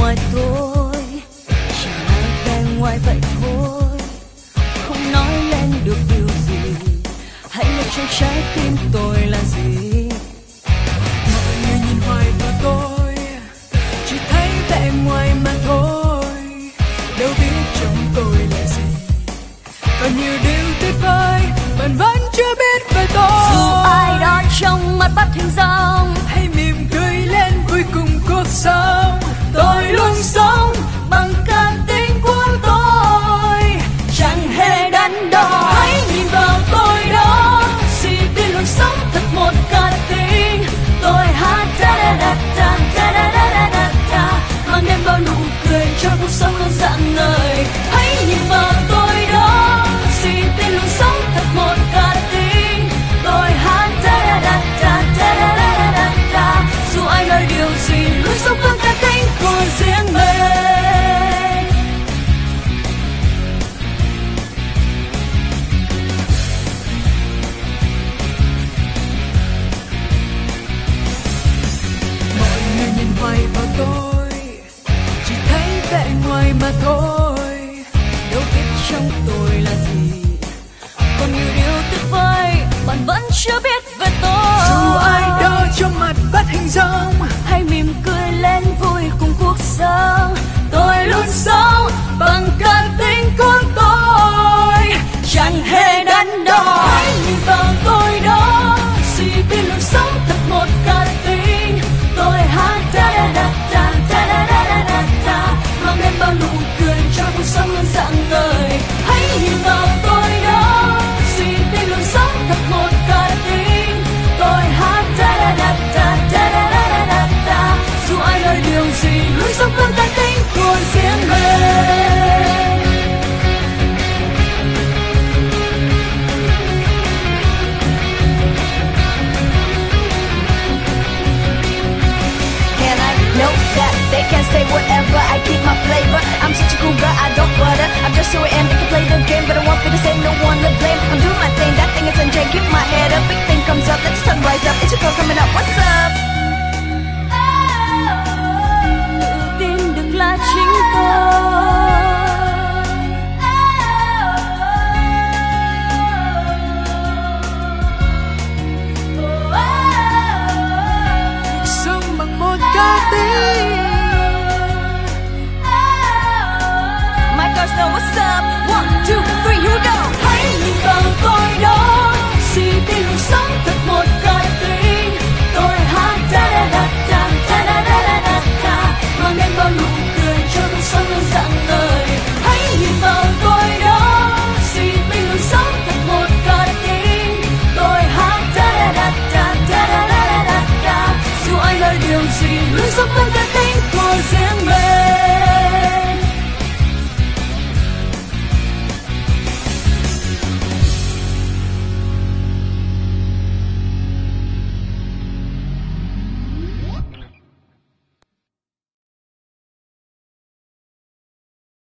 ngoài thôi, chỉ là bề ngoài vậy thôi, không nói lên được điều gì, hãy nói trong trái tim tôi là gì. Mọi người nhìn hoài vào tôi, chỉ thấy vẻ ngoài mà thôi, đâu biết trong tôi là gì. Còn nhiều điều tuyệt vời bạn vẫn chưa biết về tôi. Dù ai đó trong mắt bắt hình dong, hãy mỉm cười lên vui cùng cuộc sống. Tôi luôn sống bằng cá tính của tôi, chẳng hề đắn đo. hãy nhìn vào tôi đó, Si tin luôn sống thật một cá tính. Tôi hát ta da da ta ta da da da da ta, mang đến bao nụ cười cho cuộc sống luôn rạng ngời. hãy nhìn vào tôi đó, Si tin luôn sống thật một cá tính. Tôi hát ta da da ta ta da da da da ta, dù ai nói điều gì luôn sống với cá tính của riêng mình. mọi người nhìn hoài vào tôi, chỉ thấy vẻ ngoài mà thôi, Đâu biết trong tôi là gì, còn nhiều điều tuyệt vời bạn vẫn chưa biết về tôi. dù ai đó trong mặt bắt hình dong, Hãy mỉm cười lên vui cùng cuộc sống. Tôi luôn sống bằng cá tính của tôi, chẳng hề đắn đo. hãy nhìn vào tôi đó, Si tin luôn sống thật một cá tính. Tôi hát ta da da ta ta da da da da ta, mang đến bao nụ cười cho cuộc sống luôn rạng ngời. hãy nhìn vào tôi đó, Si tin luôn sống thật một cá tính. Tôi hát ta da da ta ta da da da da ta, dù ai nói điều gì luôn sống với cá tính của riêng mình. And I know that they can say whatever, I keep my flavor. I'm such a cool girl, I don't butter. I'm just who I am, they can play the game, but I won't be the same, no one to blame.